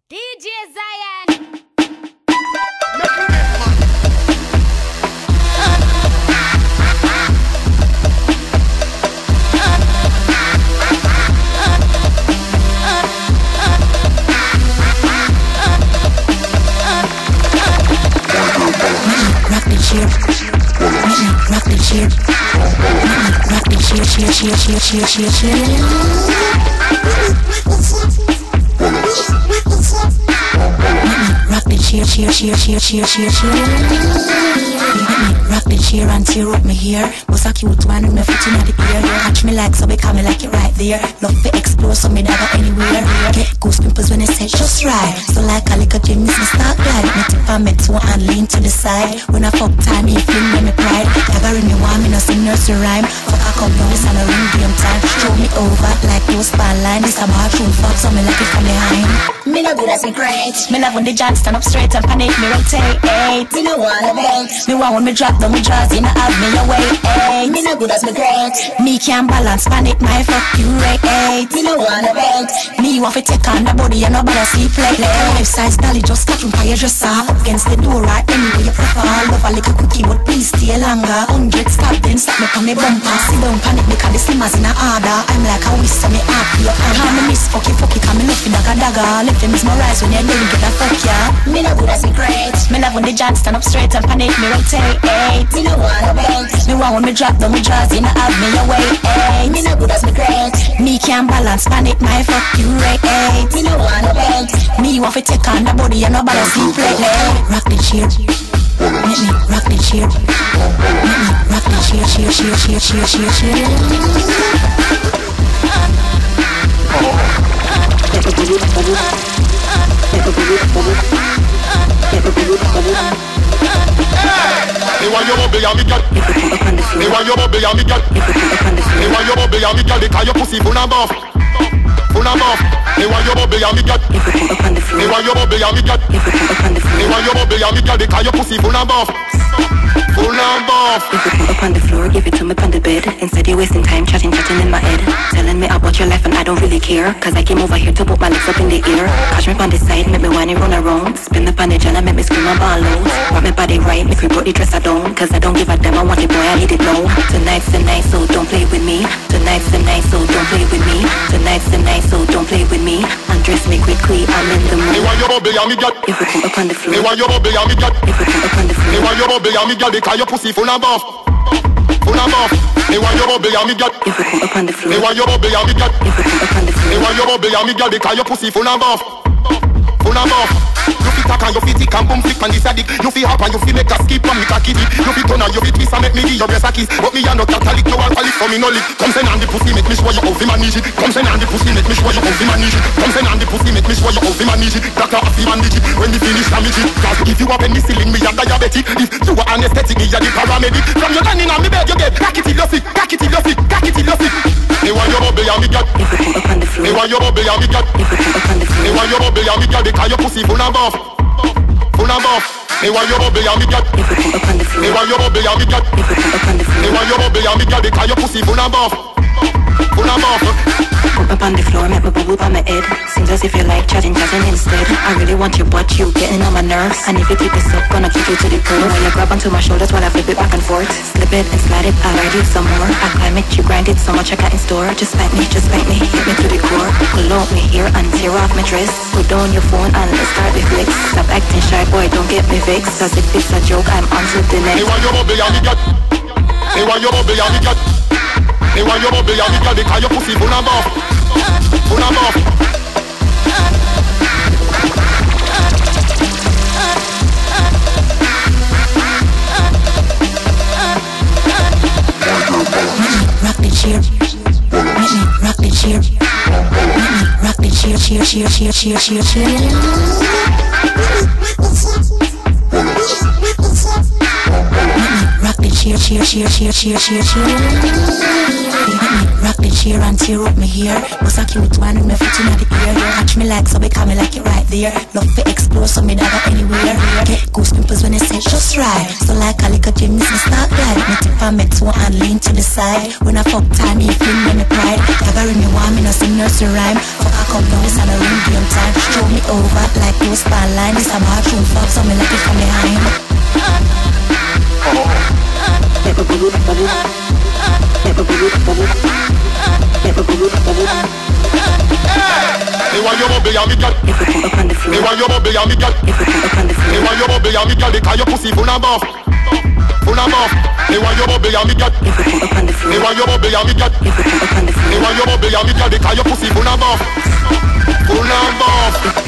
DJ Zion. Rock the chair, rock the chair, rock the chair. Rock the chair and tear up me hair. Was a cute one with my foot in the ear. Catch me like so become me like it right there. Love to explore so me never anywhere. Get goose pimples when it says just right. So like a little gym, me start glide. Me tip on me toe and lean to the side. When I fuck time, he fling me pride. Ever in me want me no sing nursery rhyme. Fuck I come down, this and a ring game time. Show me over like those span line. This a bathroom fuck so me like it from behind. Me no good as me great. Me love when the jams stand up straight and panic me rotate. Me no wanna bait. Me want when me drop down me jaws, you know have me away. Me no good as me great. Me can balance panic my fuck you rate. Me no wanna bait. Me want to take on the body and nobody see play. Like a life size dolly just catch from fire just up against the door right anyway you prefer. Love a little cookie but please stay longer. 100 stop then stop me from me bumper. Sit down panic because the slimmers in a order. I'm like a whisk so me happy up. Call me miss fucky cause me love you dagger dagger. Let them mesmerize when you don't get a fuck ya. Me no good as me great. Me love when the jams stand up straight and panic me rotate. Me no wanna bait. Me want when me drop down me jaws, you know have me away. Me no good as me great. Me can balance panic my fuck you rate. Me no wanna bait. Me want to take on the body and nobody see play. Rock the chair, make me rock the chair, make me rock the chair. Me want your bubble and me girl. Me want your bubble and me girl. Me want your bubble and me girl because your pussy full and buff. Full and buff. Me want your bubble and me girl. Me want your bubble and me girl. Me want your bubble and me girl because your pussy full and buff. Full and buff. If you put up on the floor, give it to me on the bed. Instead you're wasting time chatting in my head. Telling me about your life and I don't really care. Cause I came over here to put my legs up in the air. Catch me on the side, make me whine and run around. Spin up on the jar and make me scream and ball out. Wrap my body right, make me put the dress I don't. Cause I don't give a damn, I want it boy, I need it now. Tonight's the night, so don't play with me. Tonight's the night, so don't play with me. Tonight's the night, so don't play with me. Undress me quickly, I'm in the mood. Me want your bubble and me girl. If we come up on the floor. Me want your bubble and me girl. If we come up on the floor. Me want your bubble and me girl because your pussy full and buff. Full and buff. Me want your bubble and me girl. If we come up on the floor. Me want your bubble and me girl. If we come up on the floor. Me want your bubble and me girl because your pussy full and buff. Full and buff. You fi tack and you fi tick and boom flick and this a dick. You fi hop and you fi make a skip and make a kitty. You fi turn and you fi twist and make me give your breast a kiss. But me a no Catholic, no alcoholic, so me no lick. Come send on the pussy, make me show you how to manage it. Come send on the pussy, make me show you how to manage it. Come send on the pussy, make me show you how to manage it. Doctor have to manage it when the finish damage it. Cause if you have penicillin, me a diabetic. If you are anesthetic, me a the paramedic. From your landing on me bed, you get cock it till you sick, cock it till you sick, cock it till you sick. Me want your bubble and me girl. If we come up on the floor. Me want your bubble and me girl. If we come up on the floor. Me want your bubble and me girl because your pussy full and buff. Full and buff. Me want your bubble and me girl. If we come up on the floor. Me want your bubble and me girl. If we come up on the floor. Me want your bubble and me girl because your pussy full and buff. Full and buff. Put up on the floor, make me bubble on my head. Seems as if you like chatting instead. I really want your butt, you getting on my nerves. And if you keep this up, gonna kick you to the curb. When you grab onto my shoulders while I flip it back and forth. Slip it and slide it, I'll ride you some more. I climb it, you grind it, so much I got in store. Just spank me, hit me to the core. Pull out me here and tear off my dress. Put down your phone and let's start the flicks. Stop acting shy, boy, don't get me vexed. Cause if it's a joke, I'm on to the next. Me want your bubble and me girl. Me want your bubble and me girl. Me want your bubble and me girl because your pussy full and buff. Full and buff. Rock the chair, make me rock the chair, make me rock the chair. Rock the chair. Make me rock the chair and tear up me hair. Was a cute one with my foot in the ear. Catch me like so become me like it right there. Love to explore so me never anywhere. Get goose pimples when it says just right. So like a little gym, me start glide. Me tip on me toe and lean to the side. When I fuck time, he fling me pride. Ever in me want me no sing nursery rhyme. Fuck I come down, this and a ring game time. Show me over like you a spotlight. This a bathroom fuck, so me like it from behind. Me want your bubble and me girl. Me want your bubble and me girl. Me want your bubble and me girl because your pussy full of buff. Full of buff. Me want your bubble and me girl. Me want your bubble and me girl. Me want your bubble and me girl because your pussy full of buff. Full of buff.